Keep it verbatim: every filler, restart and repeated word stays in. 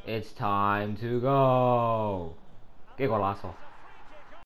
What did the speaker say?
It's time to go. 結果拉手。